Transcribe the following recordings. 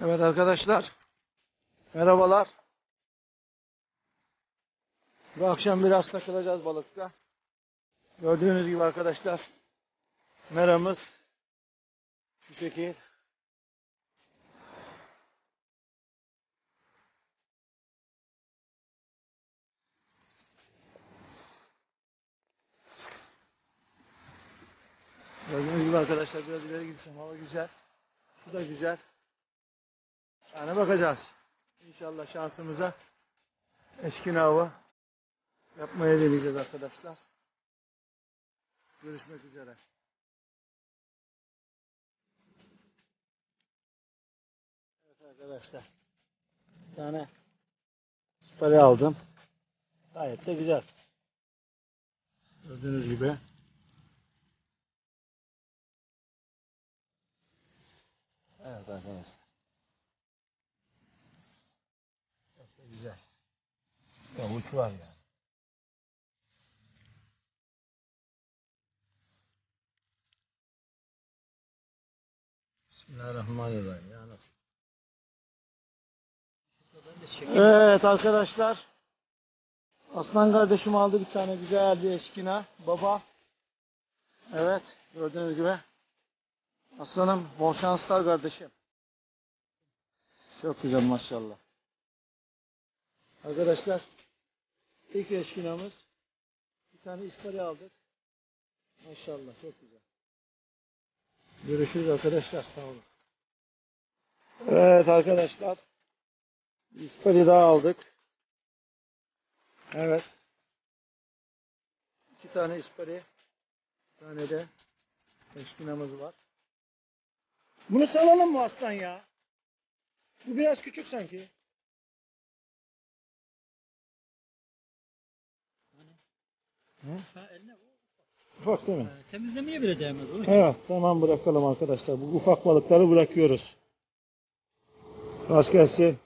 Evet arkadaşlar, merhabalar. Bu akşam biraz takılacağız balıkta. Gördüğünüz gibi arkadaşlar, meramız şu şekil. Gördüğünüz gibi arkadaşlar, biraz ileri gideceğim. Hava güzel, su da güzel. Yani bakacağız. İnşallah şansımıza eşkin avı yapmaya deneyeceğiz arkadaşlar. Görüşmek üzere. Evet arkadaşlar, bir tane spari aldım. Gayet de güzel. Gördüğünüz gibi. Evet arkadaşlar. Çok da güzel. Avuç var yani. Bismillahirrahmanirrahim. Ya nasıl? Evet arkadaşlar. Aslan kardeşim aldı bir tane güzel bir eşkina. Baba. Evet. Gördüğünüz gibi. Aslanım bol şanslar kardeşim. Çok güzel maşallah. Arkadaşlar. İlk eşkinamız. Bir tane ispari aldık. Maşallah çok güzel. Görüşürüz arkadaşlar. Sağ olun. Evet arkadaşlar. İspari daha aldık. Evet. 2 tane ispari. Bir tane de eşkinamız var. Bunu salalım mı aslan ya? Bu biraz küçük sanki. Ha, eline Ufak değil mi? temizlemeye bile değmez. Evet, tamam bırakalım arkadaşlar. Bu ufak balıkları bırakıyoruz. Rast gelsin.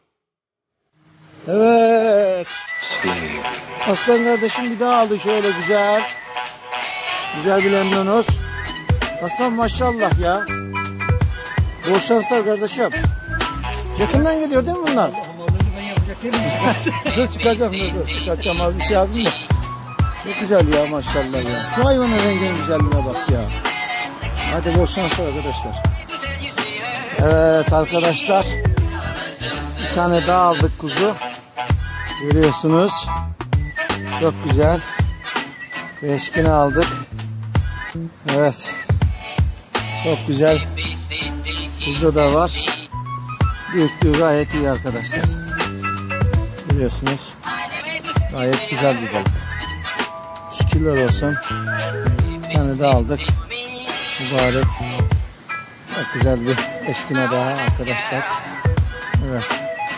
Evet. Aslan kardeşim bir daha aldı şöyle güzel. Güzel bir lendonos. Aslan maşallah ya. Bol şanslar kardeşim. Yakından geliyor değil mi bunlar? Hamalını ben yapacak değilim. Dur çıkaracağım, dur çıkaracağım abi bir şey yapayım da. Çok güzel ya maşallah ya. Şu hayvanın renginin güzelliğine bak ya. Hadi bol şanslar arkadaşlar. Evet arkadaşlar. Bir tane daha aldık kuzu. Görüyorsunuz. Çok güzel. Beşkini aldık. Evet. Çok güzel. Şurada da var. Büyüklüğü gayet iyi arkadaşlar. Görüyorsunuz. Gayet güzel bir balık. Şükürler olsun. Bir tane daha aldık. Mübarek. Çok güzel bir eşkine daha arkadaşlar. Evet.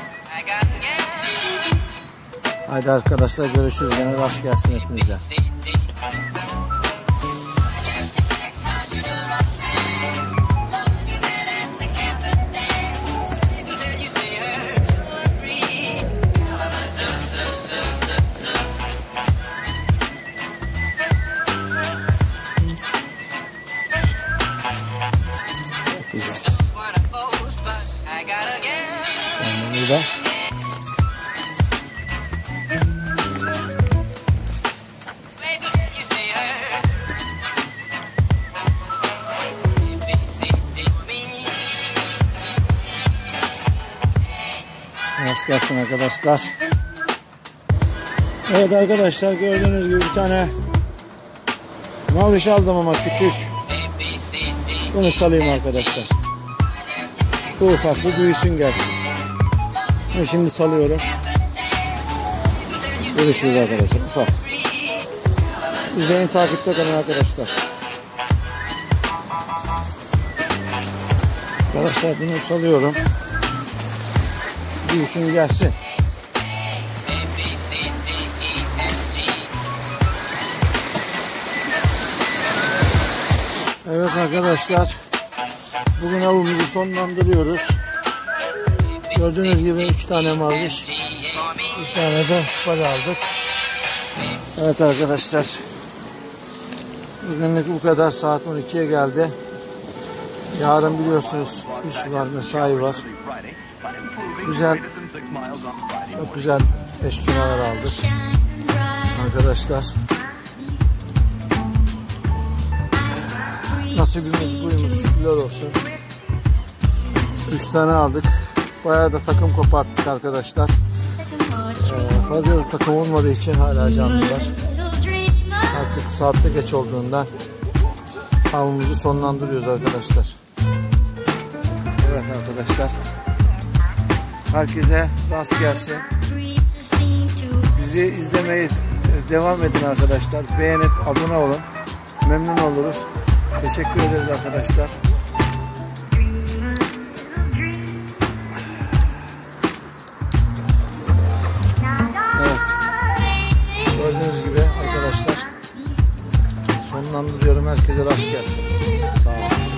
Haydi arkadaşlar görüşürüz. Gene rast gelsin hepinize. Güzel. Yani burada. Rast gelsin arkadaşlar. Evet arkadaşlar gördüğünüz gibi bir tane maviş aldım ama küçük. Bunu salayım arkadaşlar. Bu ufak, bu büyüsün gelsin. Bunu şimdi salıyorum. Görüşürüz arkadaşlar. Ufak. İzleyin, takipte kalın arkadaşlar. Arkadaşlar bunu salıyorum. Büyüsün gelsin. Evet arkadaşlar. Bugün avımızı sonlandırıyoruz. Gördüğünüz gibi 3 tane maviş. 3 tane de spal aldık. Evet arkadaşlar. Bugünlük bu kadar. Saat 12'ye geldi. Yarın biliyorsunuz iş var, mesai var. çok güzel eşkinalar aldık arkadaşlar. Nasibimiz buymuş, şükürler olsun. 3 tane aldık. Bayağı da takım koparttık arkadaşlar. Fazla da takım olmadığı için hala canlılar. Artık saatte geç olduğundan avımızı sonlandırıyoruz arkadaşlar. Evet arkadaşlar. Herkese rast gelsin. Bizi izlemeye devam edin arkadaşlar. Beğenip abone olun. Memnun oluruz. Teşekkür ederiz arkadaşlar. Evet. Gördüğünüz gibi arkadaşlar sonlandırıyorum. Herkese rast gelsin. Sağ olun.